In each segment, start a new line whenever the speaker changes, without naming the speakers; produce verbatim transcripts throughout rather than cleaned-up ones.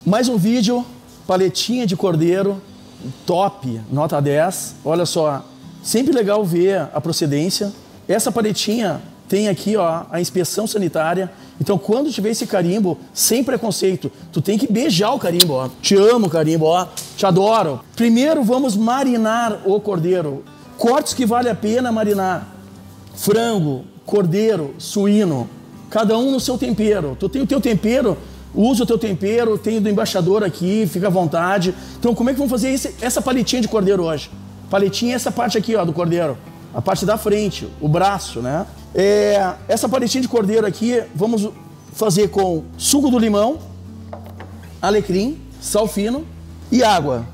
Mais um vídeo, paletinha de cordeiro, top, nota dez. Olha só, sempre legal ver a procedência. Essa paletinha tem aqui, ó, a inspeção sanitária. Então, quando tiver esse carimbo, sem preconceito, tu tem que beijar o carimbo, ó. Te amo, carimbo, ó. Te adoro. Primeiro, vamos marinar o cordeiro. Cortes que vale a pena marinar. Frango, cordeiro, suíno. Cada um no seu tempero. Tu tem o teu tempero, usa o teu tempero, tem o do embaixador aqui, fica à vontade. Então, como é que vamos fazer esse, essa paletinha de cordeiro hoje? Paletinha é essa parte aqui, ó, do cordeiro. A parte da frente, o braço, né? É, essa paletinha de cordeiro aqui, vamos fazer com suco do limão, alecrim, sal fino e água.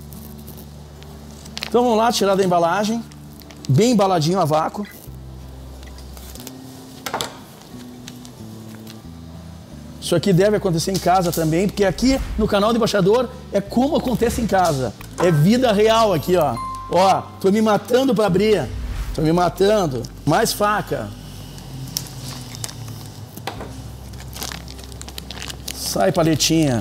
Então vamos lá, tirar da embalagem, bem embaladinho a vácuo. Isso aqui deve acontecer em casa também, porque aqui no canal do Embaixador é como acontece em casa. É vida real aqui, ó. Ó, tô me matando para abrir. Tô me matando. Mais faca. Sai, paletinha.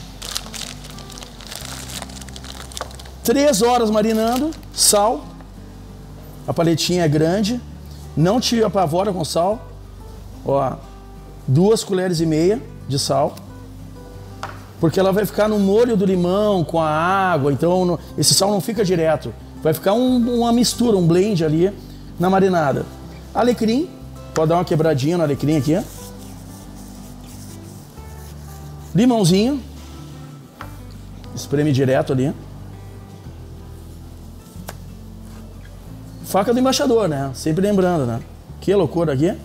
Três horas marinando. Sal. A paletinha é grande. Não te apavora com sal. Ó, duas colheres e meia de sal. Porque ela vai ficar no molho do limão com a água. Então esse sal não fica direto. Vai ficar um, uma mistura, um blend ali na marinada. Alecrim, pode dar uma quebradinha no alecrim aqui. Limãozinho, espreme direto ali. Faca do embaixador, né? Sempre lembrando, né? Que loucura aqui.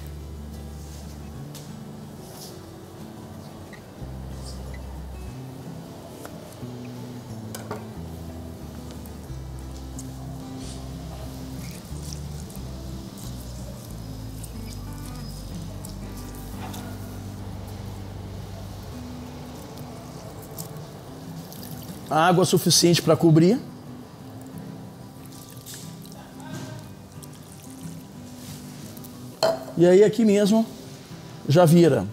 Água suficiente para cobrir. E aí aqui mesmo já vira.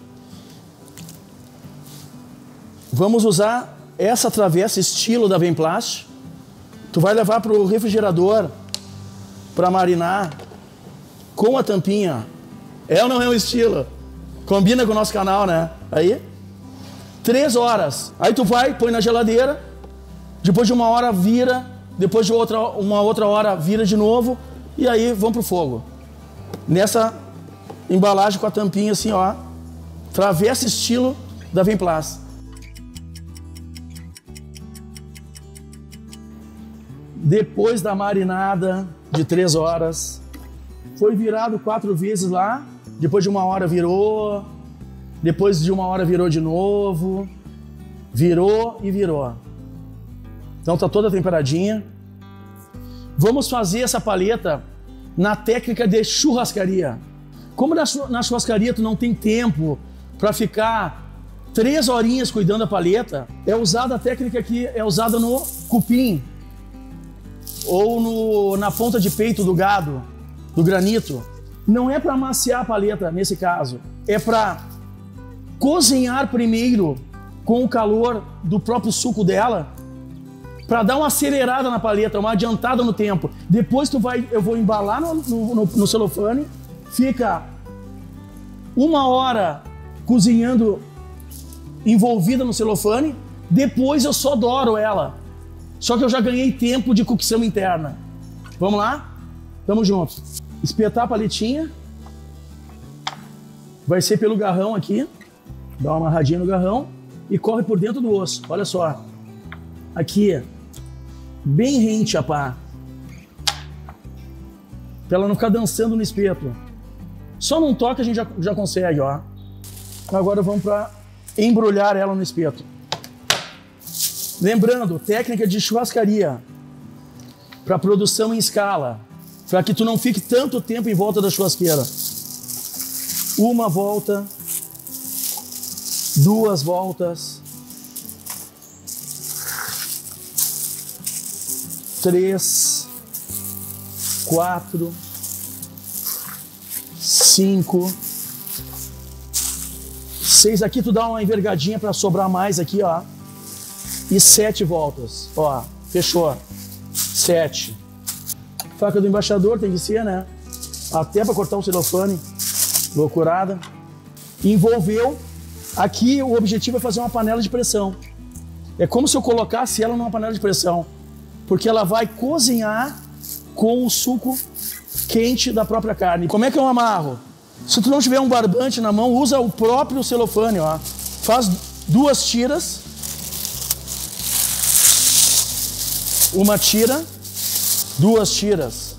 Vamos usar essa travessa estilo da Venplast. Tu vai levar para o refrigerador para marinar com a tampinha. É ou não é um estilo? Combina com o nosso canal, né? Aí, três horas. Aí tu vai, põe na geladeira. Depois de uma hora vira, depois de outra, uma outra hora vira de novo e aí vão pro fogo. Nessa embalagem com a tampinha assim, ó, travessa estilo da Venplast. Depois da marinada de três horas, foi virado quatro vezes lá, depois de uma hora virou, depois de uma hora virou de novo, virou e virou. Então tá toda temperadinha. Vamos fazer essa paleta na técnica de churrascaria. Como na, na churrascaria tu não tem tempo para ficar três horinhas cuidando da paleta, é usada a técnica que é usada no cupim ou no, na ponta de peito do gado, do granito. Não é para amaciar a paleta nesse caso, é para cozinhar primeiro com o calor do próprio suco dela, para dar uma acelerada na paleta, uma adiantada no tempo. Depois tu vai, eu vou embalar no, no, no, no celofane, fica uma hora cozinhando envolvida no celofane, depois eu só douro ela. Só que eu já ganhei tempo de cocção interna. Vamos lá? Tamo junto. Espetar a paletinha. Vai ser pelo garrão aqui. Dá uma amarradinha no garrão e corre por dentro do osso. Olha só. Aqui, bem rente a pá, para ela não ficar dançando no espeto. Só num toque a gente já, já consegue, ó. Agora vamos para embrulhar ela no espeto. Lembrando, técnica de churrascaria para produção em escala, para que tu não fique tanto tempo em volta da churrasqueira. Uma volta, duas voltas, três, quatro, cinco, Seis aqui, tu dá uma envergadinha para sobrar mais aqui, ó. E sete voltas. Ó, fechou. Sete. Faca do embaixador tem que ser, né? Até para cortar o celofane. Loucurada. Envolveu. Aqui o objetivo é fazer uma panela de pressão. É como se eu colocasse ela numa panela de pressão. Porque ela vai cozinhar com o suco quente da própria carne. Como é que eu amarro? Se tu não tiver um barbante na mão, usa o próprio celofane, ó. Faz duas tiras. Uma tira, duas tiras.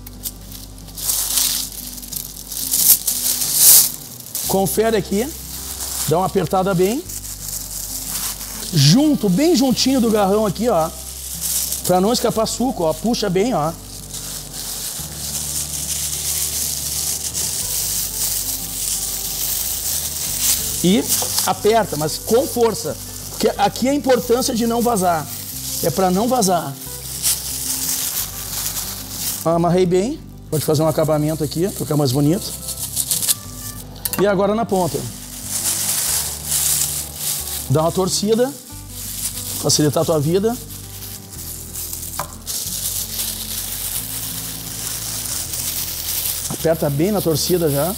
Confere aqui. Dá uma apertada bem. Junto, bem juntinho do garrão aqui, ó. Pra não escapar suco, ó. Puxa bem, ó. E aperta, mas com força. Porque aqui é a importância de não vazar. É para não vazar. Amarrei bem. Pode fazer um acabamento aqui, para ficar mais bonito. E agora na ponta. Dá uma torcida. Facilitar a tua vida. Aperta bem na torcida já.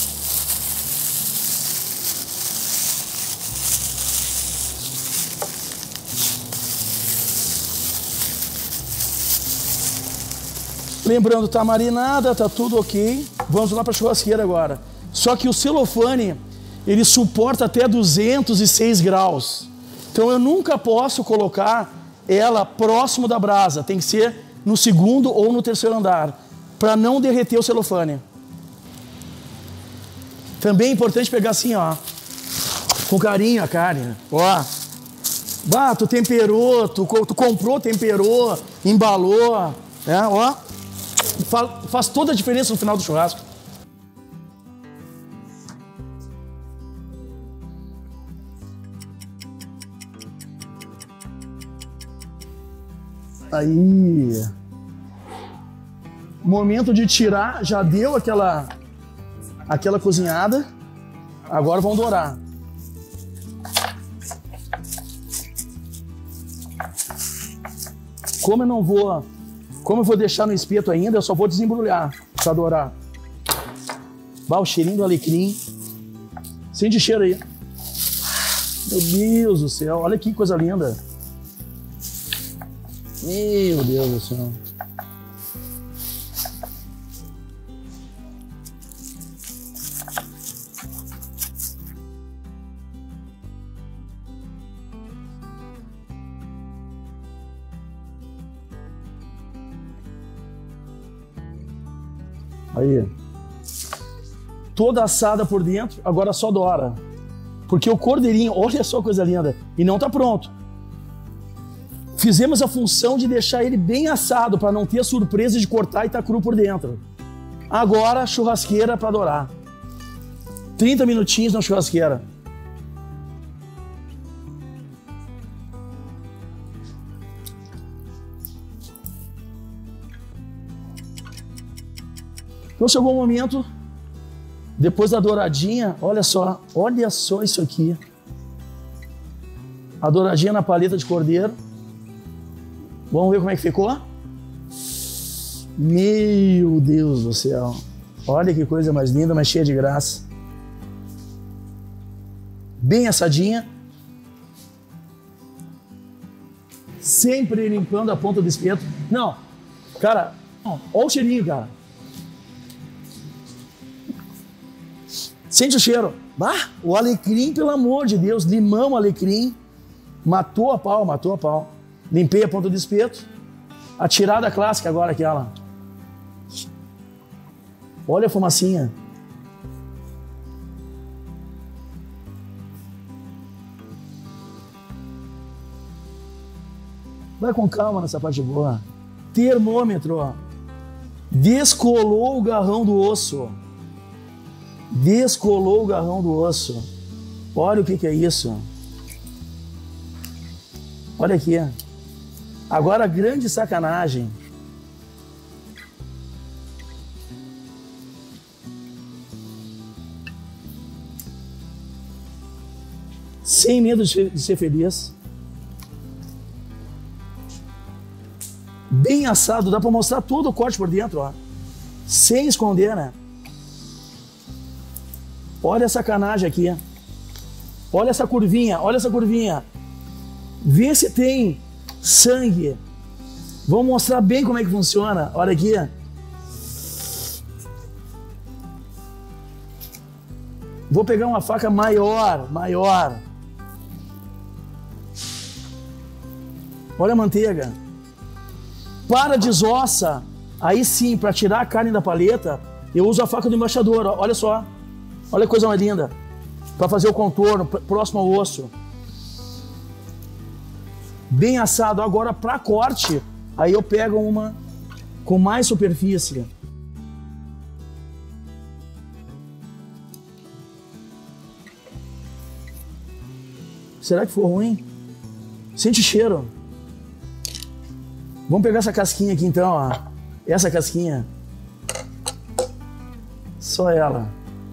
Lembrando, tá marinada, tá tudo ok. Vamos lá para a churrasqueira agora. Só que o celofane, ele suporta até duzentos e seis graus. Então eu nunca posso colocar ela próximo da brasa. Tem que ser no segundo ou no terceiro andar, para não derreter o celofane. Também é importante pegar assim, ó, com carinho a carne. Ó, bah, tu temperou, tu, tu comprou, temperou, embalou, né? Ó. Faz toda a diferença no final do churrasco. Aí. Momento de tirar, já deu aquela, aquela cozinhada. Agora vão dourar. Como eu não vou... Como eu vou deixar no espeto ainda, eu só vou desembrulhar para dourar. Bah, o cheirinho do alecrim. Sente cheiro aí. Meu Deus do céu, olha que coisa linda. Meu Deus do céu. Aí, toda assada por dentro, agora só doura. Porque o cordeirinho, olha só que coisa linda, e não tá pronto. Fizemos a função de deixar ele bem assado, para não ter a surpresa de cortar e tá cru por dentro. Agora, churrasqueira para dourar. trinta minutinhos na churrasqueira. Então chegou o momento, depois da douradinha, olha só, olha só isso aqui. A douradinha na paleta de cordeiro. Vamos ver como é que ficou? Meu Deus do céu. Olha que coisa mais linda, mais cheia de graça. Bem assadinha. Sempre limpando a ponta do espeto. Não, cara, olha o cheirinho, cara. Sente o cheiro. Bah, o alecrim, pelo amor de Deus, limão, alecrim. Matou a pau, matou a pau. Limpei a ponta do espeto. A tirada clássica agora, aquela. Olha a fumacinha. Vai com calma nessa parte boa. Termômetro, ó. Descolou o garrão do osso. Descolou o garrão do osso. Olha o que que é isso. Olha aqui. Agora, grande sacanagem. sem medo de ser feliz. Bem assado, dá para mostrar todo o corte por dentro, ó. Sem esconder, né? Olha a sacanagem aqui. Olha essa curvinha, olha essa curvinha. Vê se tem sangue. Vamos mostrar bem como é que funciona. Olha aqui. Vou pegar uma faca maior, maior. Olha a manteiga. Para desossa. Aí sim, para tirar a carne da paleta, eu uso a faca do embaixador. Olha só. Olha que coisa mais linda. Para fazer o contorno próximo ao osso. Bem assado. Agora para corte, aí eu pego uma com mais superfície. Será que ficou ruim? Sente o cheiro. Vamos pegar essa casquinha aqui então, ó. Essa casquinha. Só ela.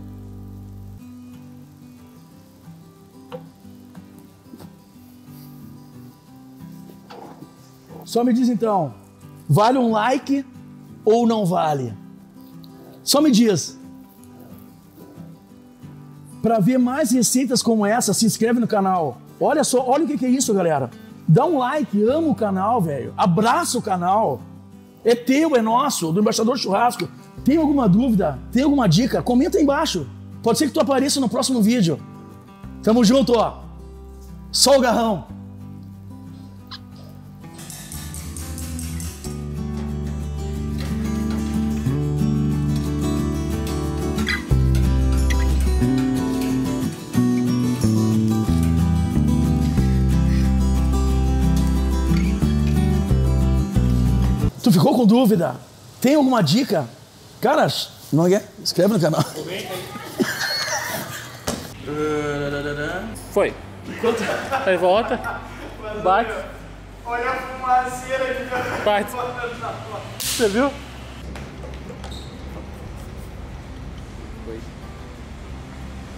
Só me diz então, vale um like ou não vale? Só me diz. Para ver mais receitas como essa, se inscreve no canal. Olha só, olha o que é isso, galera. Dá um like, ama o canal, velho. Abraça o canal. É teu, é nosso, do Embaixador Churrasco. Tem alguma dúvida? Tem alguma dica? Comenta aí embaixo. Pode ser que tu apareça no próximo vídeo. Tamo junto, ó. Só o garrão. Tu ficou com dúvida? Tem alguma dica? Cara, não é? Inscreve no canal.
Foi. Aí volta. Bate.
Olha a fumaceira que tá.
Bate. Você viu?